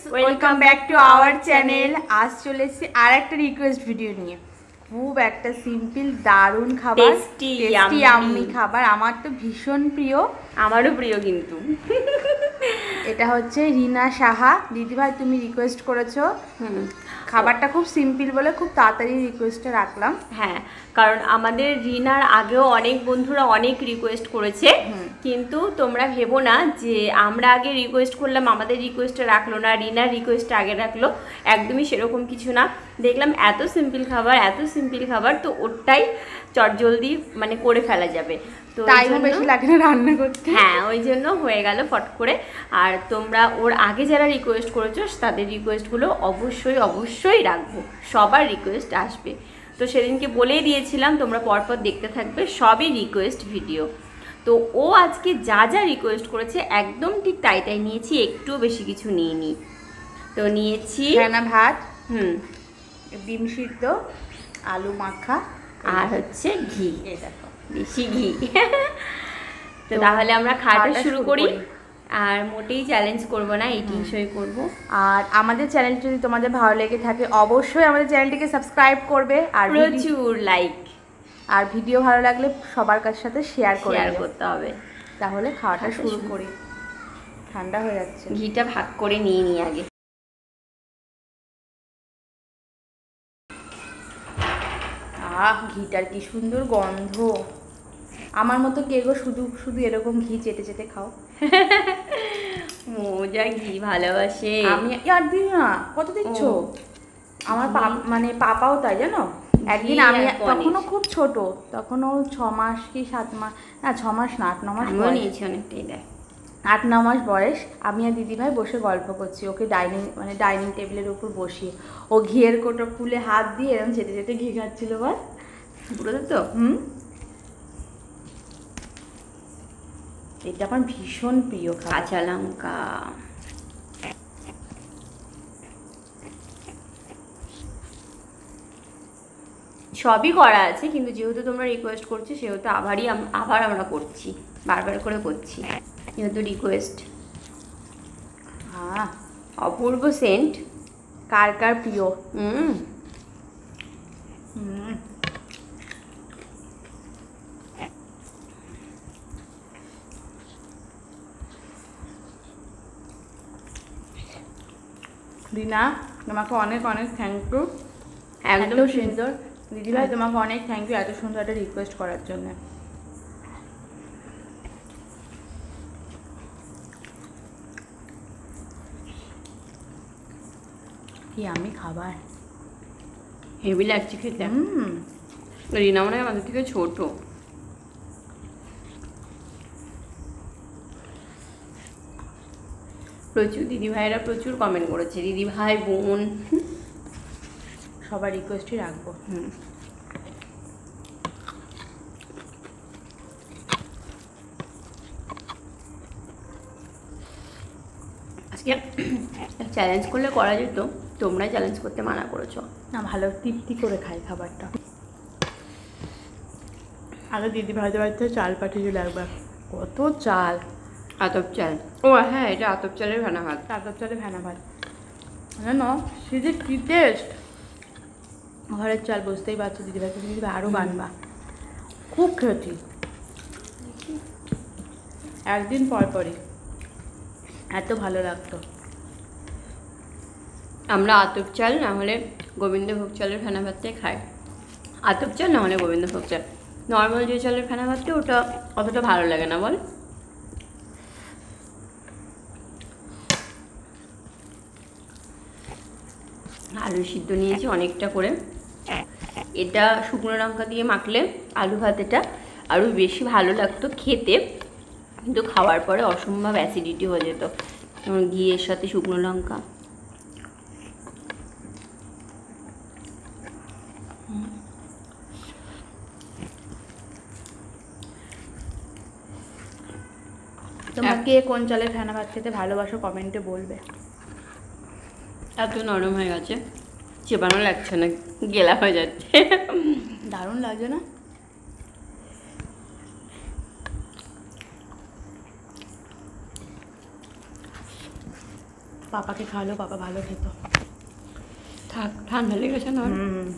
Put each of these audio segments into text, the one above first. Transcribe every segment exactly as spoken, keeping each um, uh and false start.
Welcome back to our channel. আজ চলে এসেছি আর একটা রিকোয়েস্ট ভিডিও নিয়ে। খুব একটা সিম্পল দারুণ খাবার, টেস্টি ইয়াম্মি খাবার, আমার তো ভীষণ প্রিয়। আমারও প্রিয় কিন্তু এটা হচ্ছে রিনা সাহা দিদিভাই, তুমি রিকোয়েস্ট করেছো। হুম, খাবারটা খুব সিম্পল বলে খুব তাড়াতাড়ি রিকোয়েস্টটা রাখলাম। হ্যাঁ, কারণ আমাদের রিনার আগেও অনেক বন্ধুরা অনেক রিকোয়েস্ট করেছে, কিন্তু তোমরা ভেবো না যে আমরা আগে রিকোয়েস্ট করলাম আমাদের রিকোয়েস্টটা রাখলো না, রিনার রিকোয়েস্টটা আগে রাখলো, একদমই সেরকম কিছু না। দেখলাম এত সিম্পল খাবার এত সিম্পল খাবার তো ওটাই চটজলদি মানে করে ফেলা যাবে, তো টাইমও বেশি লাগে না রান্না করতে। হ্যাঁ, ওই জন্য হয়ে গেল ফট করে। আর তোমরা ওর আগে যারা রিকোয়েস্ট করেছো তাদের রিকোয়েস্টগুলো অবশ্যই অবশ্যই রাখবো, সবার রিকোয়েস্ট আসবে। তো সেদিনকে বলেই দিয়েছিলাম তোমরা পরপর দেখতে থাকবে, সবই রিকোয়েস্ট ভিডিও। তো ও আজকে যা যা রিকোয়েস্ট করেছে একদম ঠিক তাই তাই নিয়েছি, একটু বেশি কিছু নিইনি। তো নিয়েছি ফেনা ভাত, হুম, ডিম সিদ্ধ, আলু মাখা আর হচ্ছে ঘি। এই দেখো বেশি ঘি। তো তাহলে আমরা খাওয়াটা শুরু করি। আর মোটেই চ্যালেঞ্জ করব না, ইটিং শোই করব। আর আমাদের চ্যানেল যদি তোমাদের ভালো লেগে থাকে অবশ্যই আমাদের চ্যানেলটিকে সাবস্ক্রাইব করবে, আর প্রচুর লাইক, আর ভিডিও ভালো লাগলে সবার কাছে সাথে শেয়ার করে শেয়ার করতে হবে। তাহলে খাওয়াটা শুরু করি। ঠান্ডা হয়ে যাচ্ছে, ঘিটা ভাগ করে নিয়ে নিই আগে। আহ, ঘিটার কি সুন্দর গন্ধ। আমার মতো কে গো শুধু শুধু এরকম ঘি চেটে চেটে খাও? মজা ঘি ভালোবাসে। আমি আর দিই না, কত দিচ্ছ? আমার মানে পাপাও তাই জানো। একদিন আমি তখনও খুব ছোট, তখনও ছ মাস কি সাত মাস, না ছ মাস না আট ন মাস নিয়েছি অনেকটাই, দেখ আট ন মাস বয়স। আমি আর দিদিভাই বসে গল্প করছি, ওকে ডাইনিং মানে ডাইনিং টেবিলের উপর বসিয়ে ও ঘিয়ের কোটো খুলে হাত দিয়ে এরকম চেটে চেটে ঘি খাচ্ছিল। বল বুঝলো তো? হুম, এটা আমার ভীষণ প্রিয়। কাঁচা লঙ্কা, সবই করা আছে, কিন্তু যেহেতু তোমরা রিকোয়েস্ট করছো সেহেতু আবারই আবার আমরা করছি, বারবার করে করছি যেহেতু রিকোয়েস্ট। হ্যাঁ, অপূর্ব সেন্ট। কার কার প্রিয়? হুম হুম, রিনা তোমাকে অনেক অনেক থ্যাংক ইউ, একদম সুন্দর। দিদিভাই তোমাকে অনেক থ্যাংক ইউ এত সুন্দর একটা রিকোয়েস্ট করার জন্য। কি আমি খাবার হেভি লাগছে খেতে। হুম, রিনা মনে হয় আমাদের থেকে ছোট। প্রচুর দিদিভাইরা প্রচুর কমেন্ট করেছে, দিদিভাই বোন সবার রিকোয়েস্টই রাখবো। হুম, আজকে চ্যালেঞ্জ করলে করা যেত, তোমরা চ্যালেঞ্জ করতে মানা করেছো। না, ভালো তৃপ্তি করে খাই খাবারটা। আগে দিদি ভাইদের বাড়িতে চাল পাঠিয়েছিল একবার, কত চাল, আতপ চাল। ও হ্যাঁ, এটা আতপ চালের ভেনা ভাত। আতপ চালে ভেনা ভাত জানো, সেদিন কি টেস্ট। ঘরের চাল বুঝতেই পারছো, দিদিভাই তুমি দিদিভাই আরও বানবা, খুব খেয়েছি একদিন পর পরই, এত ভালো লাগতো। আমরা আতপ চাল না হলে গোবিন্দভোগ চালের ফেনা ভাতটাই খাই। আতপ চাল না হলে গোবিন্দভোগ চাল, নর্মাল যে চালের ফেনা ভাতটা ওটা অতটা ভালো লাগে না, বল। আলু সিদ্ধ নিয়েছি অনেকটা করে, এটা শুকনো লঙ্কা দিয়ে মাখলে আলু ভাত এটা আরও বেশি ভালো লাগতো খেতে, কিন্তু খাওয়ার পরে অসম্ভব অ্যাসিডিটি হয়ে যেত। যেমন ঘিয়ের সাথে শুকনো লঙ্কা। তোমরা কে কোন চালের ফেনা ভাত খেতে ভালোবাসো কমেন্টে বলবে। এত নরম হয়ে গেছে, চেপানো লাগছে না, গেলা হয়ে যাচ্ছে। দারুণ লাগছে না? পাপাকে খাওয়ালেও পাপা ভালো খেত। থাক, ঠান্ডা লেগেছে না?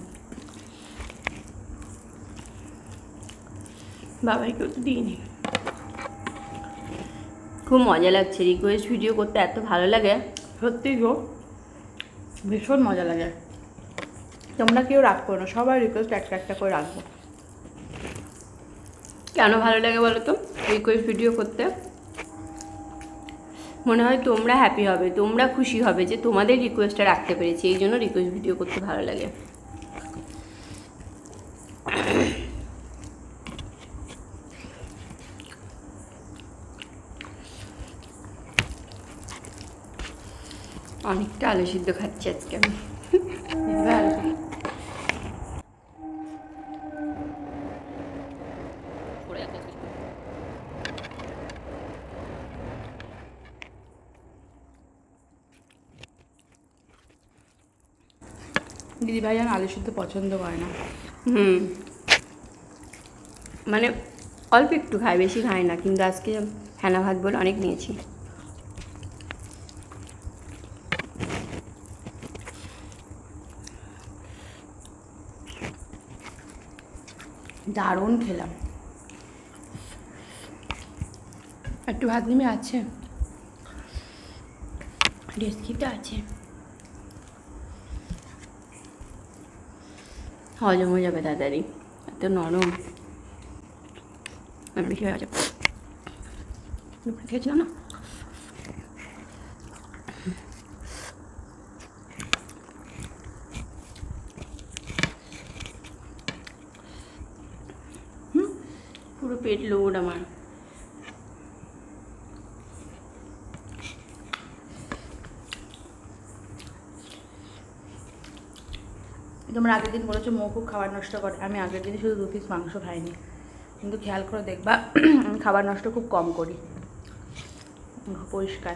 বাবাইকেও তো দিইনি। খুব মজা লাগছে, রিকোয়েস্ট ভিডিও করতে এত ভালো লাগে। সত্যি গো, ভীষণ মজা লাগে। তোমরা কেউ রাগ করো না, সবার রিকোয়েস্ট একটা একটা করে রাখবো। কেন ভালো লাগে বলো তো রিকোয়েস্ট ভিডিও করতে? মনে হয় তোমরা হ্যাপি হবে, তোমরা খুশি হবে যে তোমাদের রিকোয়েস্টটা রাখতে পেরেছি, এই জন্য রিকোয়েস্ট ভিডিও করতে ভালো লাগে। অনেকটা আলু সিদ্ধ খাচ্ছি আজকে আমি। দিদি ভাই যেন আলু সিদ্ধ পছন্দ করে না। হুম, মানে অল্প একটু খায়, বেশি খায় না, কিন্তু আজকে ফেনা ভাত বলে অনেক নিয়েছি। দারুণ খেলাম। একটু ভাত নেমে আছে, রেসিপিটা আছে, হজম হয়ে যাবে তাড়াতাড়ি, এত নরম। বেশি হয়ে গেছে, খেয়েছিলাম না। হুম, পুরো পেট লোড আমার। তোমরা আগের দিন বলেছো মৌ খুব খাবার নষ্ট করে, আমি আগের দিন শুধু দু পিস মাংস খাইনি, কিন্তু খেয়াল করে দেখবা খাবার নষ্ট খুব কম করি, পরিষ্কার।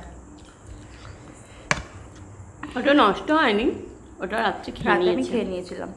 ওটা নষ্ট হয়নি, ওটা রাত্রে খেয়ে রাতে আমি নিয়েছি। খেয়ে নিয়েছিলাম।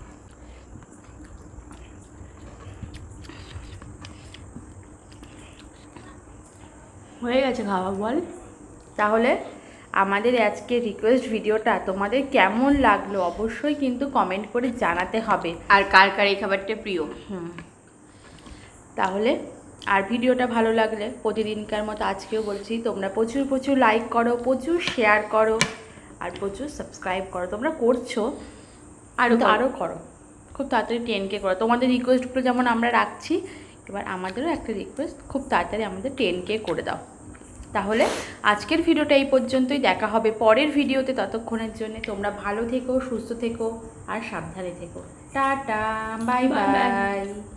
হয়ে গেছে খাওয়া বল। তাহলে আমাদের আজকে রিকোয়েস্ট ভিডিওটা তোমাদের কেমন লাগলো অবশ্যই কিন্তু কমেন্ট করে জানাতে হবে, আর কার কার এই খাবারটা প্রিয়। হুম, তাহলে আর ভিডিওটা ভালো লাগলে প্রতিদিনকার মতো আজকেও বলছি তোমরা প্রচুর প্রচুর লাইক করো, প্রচুর শেয়ার করো, আর প্রচুর সাবস্ক্রাইব করো। তোমরা করছো, আরও আরও করো, খুব তাড়াতাড়ি টেন কে করো। তোমাদের রিকোয়েস্টগুলো যেমন আমরা রাখছি, এবার আমাদেরও একটা রিকোয়েস্ট, খুব তাড়াতাড়ি আমাদের টেন কে করে দাও। তাহলে আজকের ভিডিওটা এই পর্যন্তই, দেখা হবে পরের ভিডিওতে। ততক্ষণের জন্য তোমরা ভালো থেকো, সুস্থ থেকো আর সাবধানে থেকো। Tata, bye by.